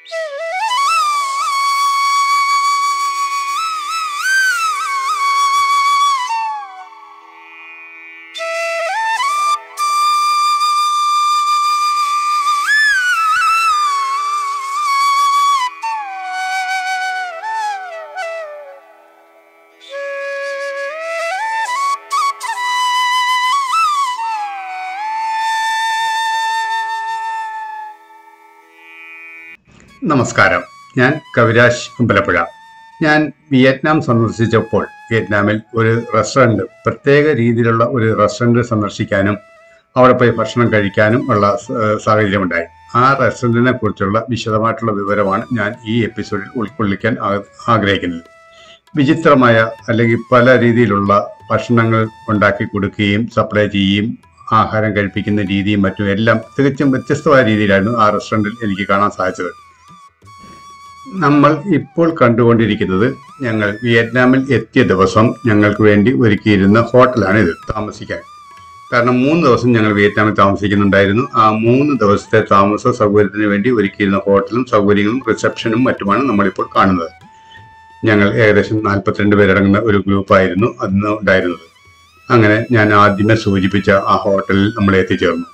നമസ്കാരം, ഞാൻ കവിരാജ് അമ്പലപ്പുഴ. ഞാൻ വിയറ്റ്നാം സന്ദർശിച്ചപ്പോൾ വിയറ്റ്നാമിൽ ഒരു റെസ്റ്റോറൻറ്റ്, പ്രത്യേക രീതിയിലുള്ള ഒരു റെസ്റ്റോറൻറ്റ് സന്ദർശിക്കാനും അവിടെ പോയി ഭക്ഷണം കഴിക്കാനും ഉള്ള സാഹചര്യമുണ്ടായി. ആ റെസ്റ്റോറൻറ്റിനെ കുറിച്ചുള്ള വിശദമായിട്ടുള്ള വിവരമാണ് ഞാൻ ഈ എപ്പിസോഡിൽ ഉൾക്കൊള്ളിക്കാൻ ആഗ്രഹിക്കുന്നത്. വിചിത്രമായ അല്ലെങ്കിൽ പല രീതിയിലുള്ള ഭക്ഷണങ്ങൾ ഉണ്ടാക്കി കൊടുക്കുകയും സപ്ലൈ ചെയ്യുകയും ആഹാരം കഴിപ്പിക്കുന്ന രീതിയും മറ്റും എല്ലാം തികച്ചും വ്യത്യസ്തമായ രീതിയിലായിരുന്നു ആ റെസ്റ്റോറൻറ്റിൽ എനിക്ക് കാണാൻ സാധിച്ചത്. നമ്മൾ ഇപ്പോൾ കണ്ടുകൊണ്ടിരിക്കുന്നത് ഞങ്ങൾ വിയറ്റ്നാമിൽ എത്തിയ ദിവസം ഞങ്ങൾക്ക് വേണ്ടി ഒരുക്കിയിരുന്ന ഹോട്ടലാണ് ഇത് താമസിക്കാൻ. കാരണം 3 ദിവസം ഞങ്ങൾ വിയറ്റ്നാമിൽ താമസിക്കുന്നുണ്ടായിരുന്നു. ആ 3 ദിവസത്തെ താമസ സൗകര്യത്തിന് വേണ്ടി ഒരുക്കിയിരുന്ന ഹോട്ടലും സൗകര്യങ്ങളും റിസപ്ഷനും മറ്റുമാണ് നമ്മളിപ്പോൾ കാണുന്നത്. ഞങ്ങൾ ഏകദേശം 42 പേരടങ്ങുന്ന ഒരു ഗ്രൂപ്പായിരുന്നു അന്ന് ഉണ്ടായിരുന്നത്. അങ്ങനെ ഞാൻ ആദ്യമേ സൂചിപ്പിച്ച ആ ഹോട്ടലിൽ നമ്മൾ എത്തിച്ചേർന്നു.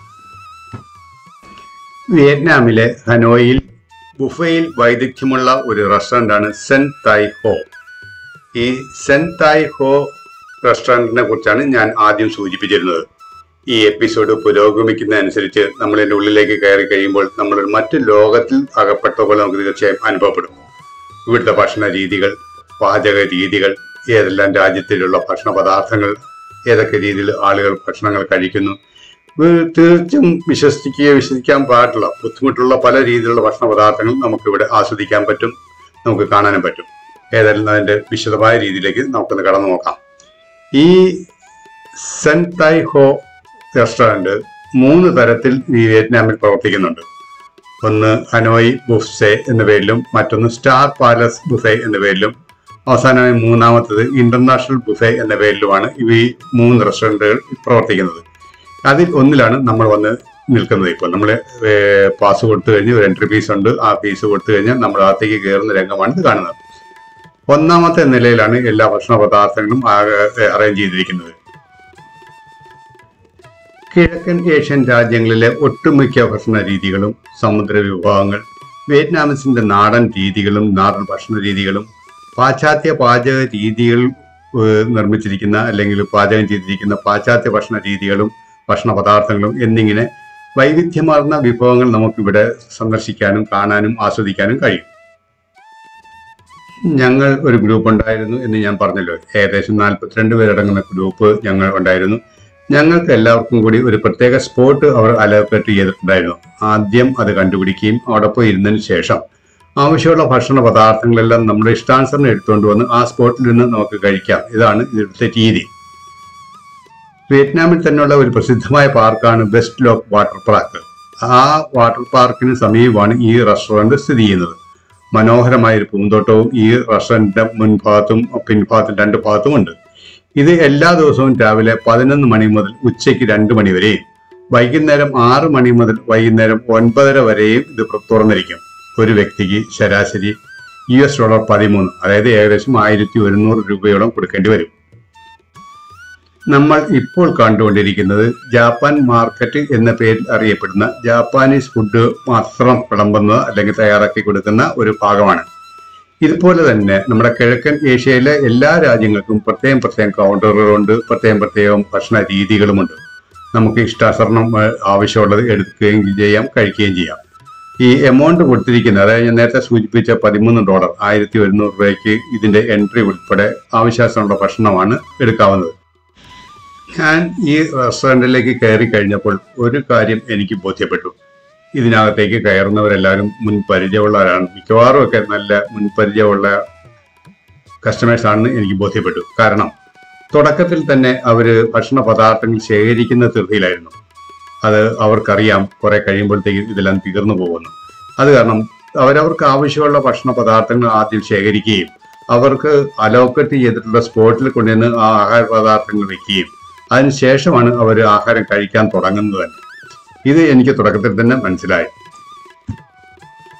വിയറ്റ്നാമിലെ ഹനോയിൽ ബുഫയിൽ വൈദഗ്ധ്യമുള്ള ഒരു റെസ്റ്റോറൻ്റാണ് സെൻ തായ് ഹോ. ഈ സെൻ തായ് ഹോ റെസ്റ്റോറൻറ്റിനെ കുറിച്ചാണ് ഞാൻ ആദ്യം സൂചിപ്പിച്ചിരുന്നത്. ഈ എപ്പിസോഡ് പുരോഗമിക്കുന്നതനുസരിച്ച് നമ്മൾ ഇതിൻ്റെ ഉള്ളിലേക്ക് കയറി കഴിയുമ്പോൾ നമ്മൾ മറ്റു ലോകത്തിൽ അകപ്പെട്ട പോലെ നമുക്ക് തീർച്ചയായും അനുഭവപ്പെടും. ഇവിടുത്തെ ഭക്ഷണ രീതികൾ, പാചക രീതികൾ, ഏതെല്ലാം രാജ്യത്തിലുള്ള ഭക്ഷണ പദാർത്ഥങ്ങൾ, ഏതൊക്കെ രീതിയിൽ ആളുകൾ ഭക്ഷണങ്ങൾ കഴിക്കുന്നു, തീർച്ചയായും വിശ്വസിക്കാൻ പാടില്ല. ബുദ്ധിമുട്ടുള്ള പല രീതിയിലുള്ള ഭക്ഷണ പദാർത്ഥങ്ങൾ നമുക്കിവിടെ ആസ്വദിക്കാൻ പറ്റും, നമുക്ക് കാണാനും പറ്റും. ഏതായാലും അതിൻ്റെ വിശദമായ രീതിയിലേക്ക് നമുക്കൊന്ന് കടന്നു നോക്കാം. ഈ സെൻ തായ് ഹോ റെസ്റ്റോറൻറ്റ് 3 തരത്തിൽ വിയറ്റ്നാമിൽ പ്രവർത്തിക്കുന്നുണ്ട്. ഒന്ന് ഹനോയ് ബുഫ്സെ എന്ന പേരിലും, മറ്റൊന്ന് സ്റ്റാർ പാലസ് ബുഫെ എന്ന പേരിലും, അവസാനമായി 3ാമത്തത് ഇന്റർനാഷണൽ ബുഫെ എന്ന പേരിലുമാണ് ഈ 3 റെസ്റ്റോറൻറ്റുകൾ പ്രവർത്തിക്കുന്നത്. അതിൽ ഒന്നിലാണ് നമ്മൾ വന്ന് നിൽക്കുന്നത്. ഇപ്പോൾ നമ്മൾ പാസ് കൊടുത്തു കഴിഞ്ഞ് ഒരു എൻട്രി ഫീസ് ഉണ്ട്. ആ ഫീസ് കൊടുത്തു കഴിഞ്ഞാൽ നമ്മൾ അകത്തേക്ക് കയറുന്ന രംഗമാണ് ഇത് കാണുന്നത്. 1ാമത്തെ നിലയിലാണ് എല്ലാ ഭക്ഷണ പദാർത്ഥങ്ങളും അറേഞ്ച് ചെയ്തിരിക്കുന്നത്. കിഴക്കൻ ഏഷ്യൻ രാജ്യങ്ങളിലെ ഒട്ടുമിക്ക ഭക്ഷണ രീതികളും സമുദ്ര വിഭവങ്ങൾ, വിയറ്റ്നാമിസിന്റെ നാടൻ രീതികളും നാടൻ ഭക്ഷണ രീതികളും, പാശ്ചാത്യ പാചക രീതികൾ നിർമ്മിച്ചിരിക്കുന്ന അല്ലെങ്കിൽ പാചകം ചെയ്തിരിക്കുന്ന പാശ്ചാത്യ ഭക്ഷണ രീതികളും ഭക്ഷണ പദാർത്ഥങ്ങളും എന്നിങ്ങനെ വൈവിധ്യമാർന്ന വിഭവങ്ങൾ നമുക്കിവിടെ സന്ദർശിക്കാനും കാണാനും ആസ്വദിക്കാനും കഴിയും. ഞങ്ങൾ ഒരു ഗ്രൂപ്പ് ഉണ്ടായിരുന്നു എന്ന് ഞാൻ പറഞ്ഞല്ലോ. ഏകദേശം 42 പേരടങ്ങുന്ന ഗ്രൂപ്പ് ഞങ്ങൾ ഉണ്ടായിരുന്നു. ഞങ്ങൾക്ക് എല്ലാവർക്കും കൂടി ഒരു പ്രത്യേക സ്പോട്ട് അവർ അലോക്കേറ്റ് ചെയ്തിട്ടുണ്ടായിരുന്നു. ആദ്യം അത് കണ്ടുപിടിക്കുകയും അവിടെ പോയി ഇരുന്നതിന് ശേഷം ആവശ്യമുള്ള ഭക്ഷണ പദാർത്ഥങ്ങളെല്ലാം നമ്മുടെ ഇഷ്ടാനുസരണം എടുത്തുകൊണ്ട് വന്ന് ആ സ്പോട്ടിൽ നിന്ന് നമുക്ക് കഴിക്കാം. ഇതാണ് ഇവിടുത്തെ രീതി. വിയറ്റ്നാമിൽ തന്നെയുള്ള ഒരു പ്രസിദ്ധമായ പാർക്കാണ് വെസ്റ്റ് ലോക്ക് വാട്ടർ പാർക്ക്. ആ വാട്ടർ പാർക്കിന് സമീപമാണ് ഈ റെസ്റ്റോറൻറ്റ് സ്ഥിതി ചെയ്യുന്നത്. മനോഹരമായൊരു പൂന്തോട്ടവും ഈ റെസ്റ്റോറൻറ്റിന്റെ മുൻഭാഗത്തും പിൻഭാഗത്തും 2 ഭാഗത്തും ഉണ്ട്. ഇത് എല്ലാ ദിവസവും രാവിലെ 11 മണി മുതൽ ഉച്ചയ്ക്ക് 2 മണി വരെയും വൈകുന്നേരം 6 മണി മുതൽ വൈകുന്നേരം 9:30 വരെയും ഇത് തുറന്നിരിക്കും. ഒരു വ്യക്തിക്ക് ശരാശരി $13, അതായത് ഏകദേശം 1100 രൂപയോളം കൊടുക്കേണ്ടി വരും. നമ്മൾ ഇപ്പോൾ കണ്ടുകൊണ്ടിരിക്കുന്നത് ജാപ്പാൻ മാർക്കറ്റ് എന്ന പേരിൽ അറിയപ്പെടുന്ന ജാപ്പാനീസ് ഫുഡ് മാത്രം വിളമ്പുന്ന അല്ലെങ്കിൽ തയ്യാറാക്കി കൊടുക്കുന്ന ഒരു ഭാഗമാണ്. ഇതുപോലെ തന്നെ നമ്മുടെ കിഴക്കൻ ഏഷ്യയിലെ എല്ലാ രാജ്യങ്ങൾക്കും പ്രത്യേകം കൗണ്ടറുകളുണ്ട്, പ്രത്യേകം ഭക്ഷണ രീതികളുമുണ്ട്. നമുക്ക് ഇഷ്ടാനുസരണം ആവശ്യമുള്ളത് എടുക്കുകയും ചെയ്യാം, കഴിക്കുകയും ചെയ്യാം. ഈ എമൗണ്ട് കൊടുത്തിരിക്കുന്നത്, അതായത് ഞാൻ നേരത്തെ സൂചിപ്പിച്ച $13, 1100 രൂപയ്ക്ക് ഇതിന്റെ എൻട്രി ഉൾപ്പെടെ ആവശ്യാനുസരണമുള്ള ഭക്ഷണമാണ് എടുക്കാവുന്നത്. ഞാൻ ഈ റെസ്റ്റോറൻറ്റിലേക്ക് കയറി കഴിഞ്ഞപ്പോൾ ഒരു കാര്യം എനിക്ക് ബോധ്യപ്പെട്ടു. ഇതിനകത്തേക്ക് കയറുന്നവരെല്ലാവരും മുൻപരിചയമുള്ളവരാണ്. മിക്കവാറും ഒക്കെ നല്ല മുൻപരിചയമുള്ള കസ്റ്റമേഴ്സാണെന്ന് എനിക്ക് ബോധ്യപ്പെട്ടു. കാരണം തുടക്കത്തിൽ തന്നെ അവർ ഭക്ഷണ പദാർത്ഥങ്ങൾ ശേഖരിക്കുന്ന ധൃതിയിലായിരുന്നു. അത് അവർക്കറിയാം കുറെ കഴിയുമ്പോഴത്തേക്കും ഇതെല്ലാം തീർന്നു പോകുന്നു. അത് കാരണം അവരവർക്ക് ആവശ്യമുള്ള ഭക്ഷണ പദാർത്ഥങ്ങൾ ആദ്യം ശേഖരിക്കുകയും അവർക്ക് അലോക്കേറ്റ് ചെയ്തിട്ടുള്ള സ്പോട്ടിൽ കൊണ്ടുവന്ന് ആ ആഹാര പദാർത്ഥങ്ങൾ വെക്കുകയും അതിനുശേഷമാണ് അവർ ആഹാരം കഴിക്കാൻ തുടങ്ങുന്നത് തന്നെ. ഇത് എനിക്ക് തുടക്കത്തിൽ തന്നെ മനസ്സിലായി.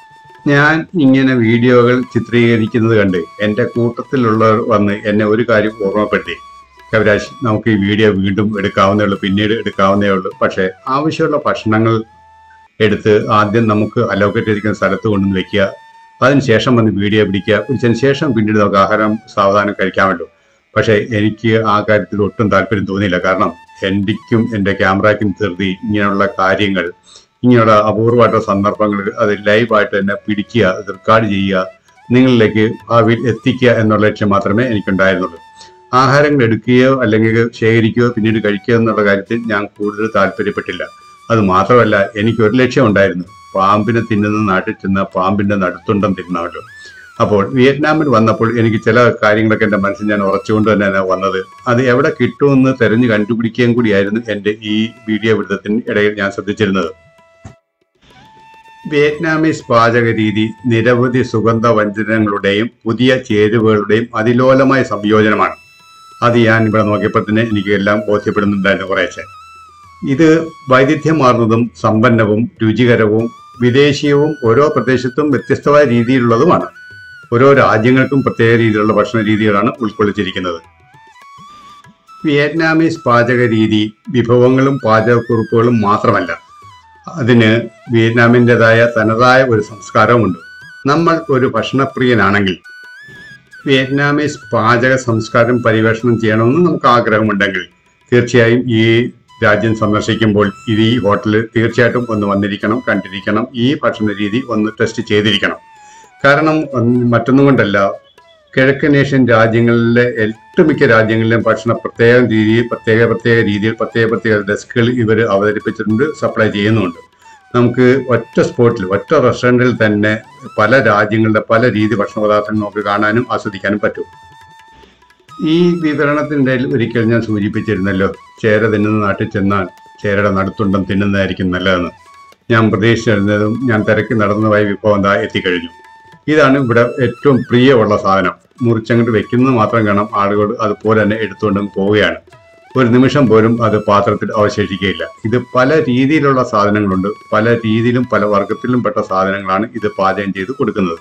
ഞാൻ ഇങ്ങനെ വീഡിയോകൾ ചിത്രീകരിക്കുന്നത് കണ്ട് എൻ്റെ കൂട്ടത്തിലുള്ളവർ വന്ന് എന്നെ ഒരു കാര്യം ഓർമ്മപ്പെടുത്തി. കവിരാജ്, നമുക്ക് ഈ വീഡിയോ വീണ്ടും എടുക്കാവുന്നേ ഉള്ളൂ, പിന്നീട് എടുക്കാവുന്നേ ഉള്ളൂ. പക്ഷേ ആവശ്യമുള്ള ഭക്ഷണങ്ങൾ എടുത്ത് ആദ്യം നമുക്ക് അലോക്കേറ്റ് ചെയ്തിരിക്കുന്ന സ്ഥലത്ത് കൊണ്ടുവന്ന് വെക്കുക, അതിനുശേഷം വന്ന് വീഡിയോ പിടിക്കുക, പിടിച്ചതിന് ശേഷം പിന്നീട് നമുക്ക് ആഹാരം സാവധാനം കഴിക്കാമല്ലോ. പക്ഷേ എനിക്ക് ആ കാര്യത്തിൽ ഒട്ടും താല്പര്യം തോന്നിയില്ല. കാരണം എനിക്കും എൻ്റെ ക്യാമറയ്ക്കും ധൃതി ഇങ്ങനെയുള്ള കാര്യങ്ങൾ, ഇങ്ങനെയുള്ള അപൂർവമായിട്ടുള്ള സന്ദർഭങ്ങൾ അത് ലൈവായിട്ട് തന്നെ പിടിക്കുക, റെക്കോർഡ് ചെയ്യുക, നിങ്ങളിലേക്ക് ഭാവിയിൽ എത്തിക്കുക എന്നുള്ള ലക്ഷ്യം മാത്രമേ എനിക്കുണ്ടായിരുന്നുള്ളൂ. ആഹാരങ്ങൾ എടുക്കുകയോ അല്ലെങ്കിൽ ശേഖരിക്കുകയോ പിന്നീട് കഴിക്കുകയോ എന്നുള്ള കാര്യത്തിൽ ഞാൻ കൂടുതൽ താല്പര്യപ്പെട്ടില്ല. അത് മാത്രമല്ല, എനിക്കൊരു ലക്ഷ്യം ഉണ്ടായിരുന്നു. പാമ്പിനെ തിന്നുന്ന നാട്ടിൽ ചെന്ന പാമ്പിന്റെ നടുത്തുണ്ടം തിന്നമല്ലോ. അപ്പോൾ വിയറ്റ്നാമിൽ വന്നപ്പോൾ എനിക്ക് ചില കാര്യങ്ങളൊക്കെ എൻ്റെ മനസ്സിൽ ഞാൻ ഉറച്ചുകൊണ്ട് തന്നെയാണ് വന്നത്. അത് എവിടെ കിട്ടുമെന്ന് തെരഞ്ഞു കണ്ടുപിടിക്കുകയും കൂടിയായിരുന്നു എൻ്റെ ഈ വീഡിയോ വിടുതത്തിന് ഇടയിൽ ഞാൻ ശ്രദ്ധിച്ചിരുന്നത്. വിയറ്റ്നാമീസ് പാചക രീതി നിരവധി സുഗന്ധ വ്യഞ്ജനങ്ങളുടെയും പുതിയ ചേരുവകളുടെയും അതിലോലമായ സംയോജനമാണ്. അത് ഞാൻ ഇവിടെ നോക്കിയപ്പോൾ തന്നെ എനിക്ക് എല്ലാം ബോധ്യപ്പെടുന്നുണ്ടായിരുന്നു കുറേശ്ശെ. ഇത് വൈവിധ്യമാർന്നതും സമ്പന്നവും രുചികരവും വിദേശീയവും ഓരോ പ്രദേശത്തും വ്യത്യസ്തമായ രീതിയിലുള്ളതുമാണ്. ഓരോ രാജ്യങ്ങൾക്കും പ്രത്യേക രീതിയിലുള്ള ഭക്ഷണ രീതികളാണ് ഉൾക്കൊള്ളിച്ചിരിക്കുന്നത്. വിയറ്റ്നാമീസ് പാചക രീതി വിഭവങ്ങളും പാചകക്കുറിപ്പുകളും മാത്രമല്ല, അതിന് വിയറ്റ്നാമിൻ്റെതായ തനതായ ഒരു സംസ്കാരവുമുണ്ട്. നമ്മൾ ഒരു ഭക്ഷണപ്രിയനാണെങ്കിൽ വിയറ്റ്നാമീസ് പാചക സംസ്കാരം പരിവേഷണം ചെയ്യണമെന്ന് നമുക്ക് ആഗ്രഹമുണ്ടെങ്കിൽ തീർച്ചയായും ഈ രാജ്യം സന്ദർശിക്കുമ്പോൾ ഈ ഹോട്ടലിൽ തീർച്ചയായിട്ടും ഒന്ന് വന്നിരിക്കണം, കണ്ടിരിക്കണം, ഈ ഭക്ഷണ രീതി ഒന്ന് ടെസ്റ്റ് ചെയ്തിരിക്കണം. കാരണം മറ്റൊന്നും കൊണ്ടല്ല, കിഴക്കൻ ഏഷ്യൻ രാജ്യങ്ങളിലെ ഒട്ടുമിക്ക രാജ്യങ്ങളിലും ഭക്ഷണ പ്രത്യേക രീതിയിൽ പ്രത്യേക ഡെസ്കുകൾ ഇവർ അവതരിപ്പിച്ചിട്ടുണ്ട്, സപ്ലൈ ചെയ്യുന്നുണ്ട്. നമുക്ക് ഒറ്റ സ്പോട്ടിൽ, ഒറ്റ റെസ്റ്റോറൻറ്റിൽ തന്നെ പല രാജ്യങ്ങളുടെ പല രീതി ഭക്ഷണ പദാർത്ഥങ്ങൾ നമുക്ക് കാണാനും ആസ്വദിക്കാനും പറ്റും. ഈ വിവരണത്തിൻ്റെ ഒരിക്കൽ ഞാൻ സൂചിപ്പിച്ചിരുന്നല്ലോ, ചേര തിന്നുന്ന നാട്ടിൽ ചെന്നാൽ ചേരയുടെ നടുത്തുണ്ടം തിന്നുന്നതായിരിക്കും നല്ലതെന്ന്. ഞാൻ പ്രതീക്ഷിച്ചിരുന്നതും ഞാൻ തിരക്കി നടന്നതുമായ വിഭവം എന്താ എത്തിക്കഴിഞ്ഞു. ഇതാണ് ഇവിടെ ഏറ്റവും പ്രിയമുള്ള സാധനം. മുറിച്ചങ്ങോട്ട് വെക്കുന്നത് മാത്രം കാണാം, ആളുകൾ അതുപോലെ തന്നെ എടുത്തുകൊണ്ട് പോവുകയാണ്. ഒരു നിമിഷം പോലും അത് പാത്രത്തിൽ അവശേഷിക്കുകയില്ല. ഇത് പല രീതിയിലുള്ള സാധനങ്ങളുണ്ട്, പല രീതിയിലും പല വർഗത്തിലും പെട്ട സാധനങ്ങളാണ് ഇത് പാചകം ചെയ്ത് കൊടുക്കുന്നത്.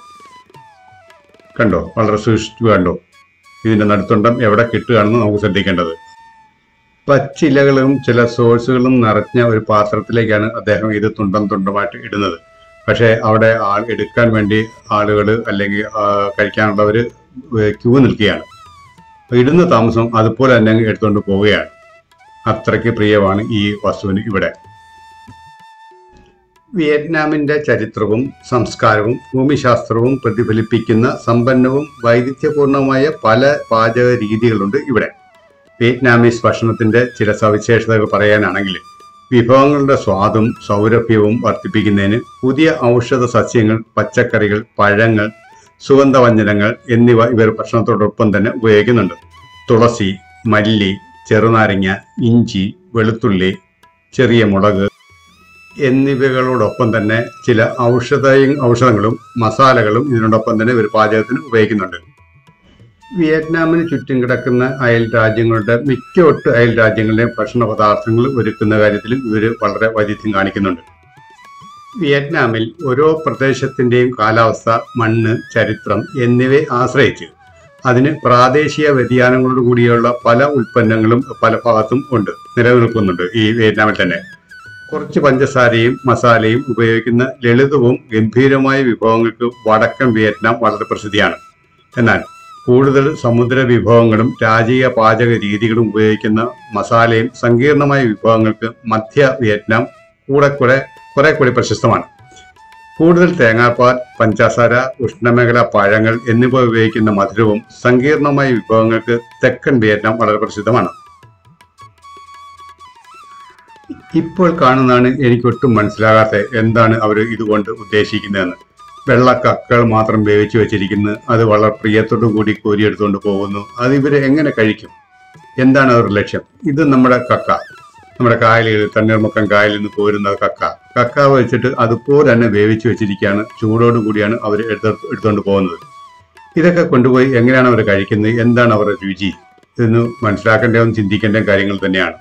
കണ്ടോ, വളരെ സൂക്ഷിച്ചു കണ്ടോ. ഇതിൻ്റെ നടുത്തുണ്ടം എവിടെ കിട്ടുകയാണെന്ന് നമുക്ക് ശ്രദ്ധിക്കേണ്ടത്. പച്ചിലകളും ചില സോഴ്സുകളും നിറഞ്ഞ ഒരു പാത്രത്തിലേക്കാണ് അദ്ദേഹം ഇത് തുണ്ടമായിട്ട് ഇടുന്നത്. പക്ഷേ അവിടെ എടുക്കാൻ വേണ്ടി ആളുകൾ അല്ലെങ്കിൽ കഴിക്കാനുള്ളവർ ക്യൂ നിൽക്കുകയാണ്. ഇടുന്ന താമസം അതുപോലെ തന്നെ എടുത്തുകൊണ്ട് പോവുകയാണ്. അത്രയ്ക്ക് പ്രിയമാണ് ഈ വസ്തുവിന് ഇവിടെ. വിയറ്റ്നാമിൻ്റെ ചരിത്രവും സംസ്കാരവും ഭൂമിശാസ്ത്രവും പ്രതിഫലിപ്പിക്കുന്ന സമ്പന്നവും വൈവിധ്യപൂർണമായ പല പാചക രീതികളുണ്ട് ഇവിടെ. വിയറ്റ്നാമീസ് ഭക്ഷണത്തിൻ്റെ ചില സവിശേഷതകൾ പറയാനാണെങ്കിൽ, വിഭവങ്ങളുടെ സ്വാദും സൗരഭ്യവും വർദ്ധിപ്പിക്കുന്നതിന് പുതിയ ഔഷധ സസ്യങ്ങൾ, പച്ചക്കറികൾ, പഴങ്ങൾ, സുഗന്ധവ്യഞ്ജനങ്ങൾ എന്നിവ ഇവർ ഭക്ഷണത്തോടൊപ്പം തന്നെ ഉപയോഗിക്കുന്നുണ്ട്. തുളസി, മല്ലി, ചെറുനാരങ്ങ, ഇഞ്ചി, വെളുത്തുള്ളി, ചെറിയ മുളക് എന്നിവകളോടൊപ്പം തന്നെ ചില ഔഷധങ്ങളും മസാലകളും ഇതിനോടൊപ്പം തന്നെ ഇവർ പാചകത്തിന് ഉപയോഗിക്കുന്നുണ്ട്. വിയറ്റ്നാമിന് ചുറ്റും കിടക്കുന്ന അയൽ രാജ്യങ്ങളുടെ മിക്ക അയൽ രാജ്യങ്ങളിലെയും ഭക്ഷണ പദാർത്ഥങ്ങൾ ഒരുക്കുന്ന കാര്യത്തിൽ ഇവർ വളരെ വൈവിധ്യം കാണിക്കുന്നുണ്ട്. വിയറ്റ്നാമിൽ ഓരോ പ്രദേശത്തിൻ്റെയും കാലാവസ്ഥ, മണ്ണ്, ചരിത്രം എന്നിവയെ ആശ്രയിച്ച് അതിന് പ്രാദേശിക വ്യതിയാനങ്ങളോട് കൂടിയുള്ള പല ഉൽപ്പന്നങ്ങളും പല ഭാഗത്തും നിലനിൽക്കുന്നുണ്ട്. ഈ വിയറ്റ്നാമിൽ തന്നെ കുറച്ച് പഞ്ചസാരയും മസാലയും ഉപയോഗിക്കുന്ന ലളിതവും ഗംഭീരമായ വിഭവങ്ങൾക്ക് വടക്കൻ വിയറ്റ്നാം വളരെ പ്രസിദ്ധിയാണ്. എന്നാൽ കൂടുതൽ സമുദ്ര വിഭവങ്ങളും രാജകീയ പാചക രീതികളും ഉപയോഗിക്കുന്ന മസാലയും സങ്കീർണമായ വിഭവങ്ങൾക്ക് മധ്യ വിയറ്റ്നാം കുറെ കൂടി പ്രശസ്തമാണ്. കൂടുതൽ തേങ്ങാപ്പാൽ, പഞ്ചസാര, ഉഷ്ണമേഖലാ പഴങ്ങൾ എന്നിവ ഉപയോഗിക്കുന്ന മധുരവും സങ്കീർണമായ വിഭവങ്ങൾക്ക് തെക്കൻ വിയറ്റ്നാം വളരെ പ്രസിദ്ധമാണ്. ഇപ്പോൾ കാണുന്നതാണ് എനിക്കൊട്ടും മനസ്സിലാകാത്ത എന്താണ് അവർ ഇതുകൊണ്ട് ഉദ്ദേശിക്കുന്നതെന്ന്. വെള്ളക്കക്കകൾ മാത്രം വേവിച്ച് വെച്ചിരിക്കുന്നു, അത് വളരെ പ്രിയത്തോടു കൂടി കോരിയെടുത്തുകൊണ്ട് പോകുന്നു. അത് ഇവർ എങ്ങനെ കഴിക്കും? എന്താണ് അവരുടെ ലക്ഷ്യം? ഇത് നമ്മുടെ കക്ക, നമ്മുടെ കായലുകളിൽ, തണ്ണീർമുക്കം കായലിൽ നിന്ന് കോരുന്ന കക്ക വെച്ചിട്ട് അതുപോലെ തന്നെ വേവിച്ച് വെച്ചിരിക്കുകയാണ്. ചൂടോടു കൂടിയാണ് അവർ എടുത്തുകൊണ്ട് പോകുന്നത്. ഇതൊക്കെ കൊണ്ടുപോയി എങ്ങനെയാണ് അവർ കഴിക്കുന്നത്? എന്താണ് അവരുടെ രുചി? ഇതൊന്ന് മനസ്സിലാക്കേണ്ടതും ചിന്തിക്കേണ്ട കാര്യങ്ങൾ തന്നെയാണ്.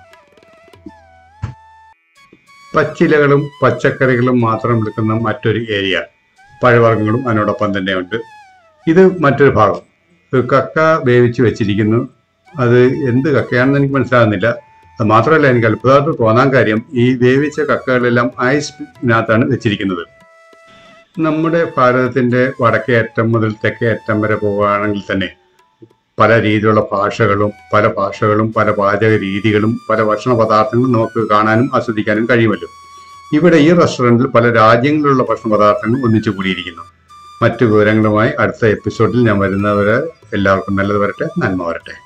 പച്ചിലകളും പച്ചക്കറികളും മാത്രം എടുക്കുന്ന മറ്റൊരു ഏരിയ. പഴവർഗ്ഗങ്ങളും അതിനോടൊപ്പം തന്നെ ഉണ്ട്. ഇത് മറ്റൊരു ഭാഗം. കക്ക വേവിച്ച് വെച്ചിരിക്കുന്നു. അത് എന്ത് കക്കയാണെന്ന് എനിക്ക് മനസ്സിലാകുന്നില്ല. അത് മാത്രമല്ല, എനിക്ക് അത്ഭുതമായിട്ട് തോന്നാൻ കാര്യം, ഈ വേവിച്ച കക്കകളെല്ലാം ഐസിനകത്താണ് വെച്ചിരിക്കുന്നത്. നമ്മുടെ ഭാരതത്തിന്റെ വടക്കേ അറ്റം മുതൽ തെക്കേ അറ്റം വരെ പോവുകയാണെങ്കിൽ തന്നെ പല രീതിയിലുള്ള ഭാഷകളും പല പാചക രീതികളും പല ഭക്ഷണ പദാർത്ഥങ്ങളും നമുക്ക് കാണാനും ആസ്വദിക്കാനും കഴിയുമല്ലോ. ഇവിടെ ഈ റെസ്റ്റോറൻറ്റിൽ പല രാജ്യങ്ങളിലുള്ള ഭക്ഷണ പദാർത്ഥങ്ങൾ ഒന്നിച്ചു കൂടിയിരിക്കുന്നു. മറ്റു വിവരങ്ങളുമായി അടുത്ത എപ്പിസോഡിൽ ഞാൻ വരുന്നവരെ എല്ലാവർക്കും നല്ലത് വരട്ടെ, നന്മ വരട്ടെ.